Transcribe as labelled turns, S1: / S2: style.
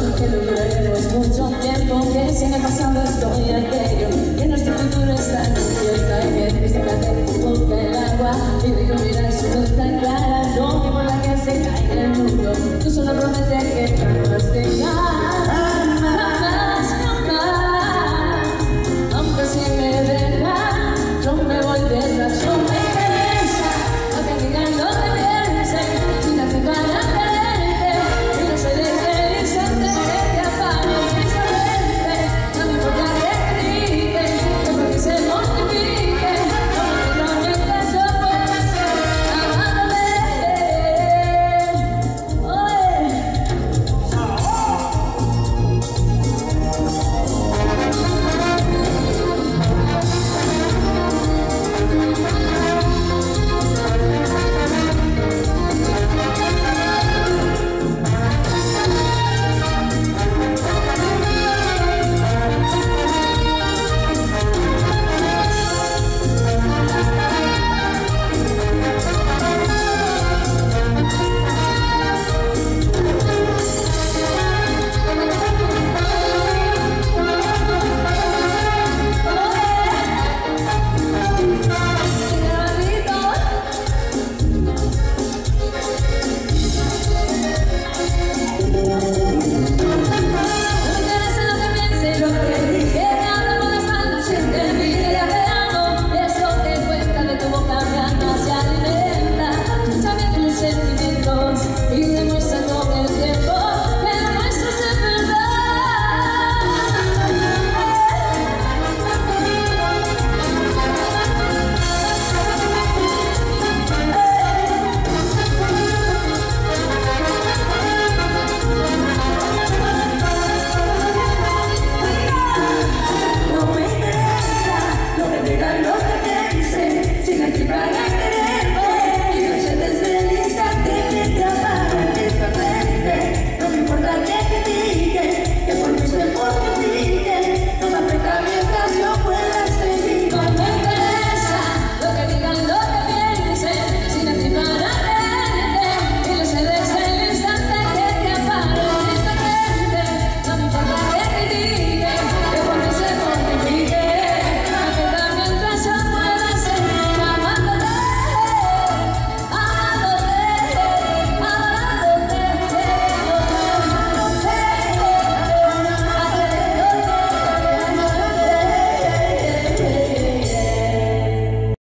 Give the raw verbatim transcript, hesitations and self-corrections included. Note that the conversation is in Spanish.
S1: que lo duraremos mucho tiempo, que si en el pasado estoy aquello, que nuestro futuro está incierto, hay que físicamente busca el agua y de iluminar su luz tan clara, no que por la que se caiga el mundo, tú solo prometes que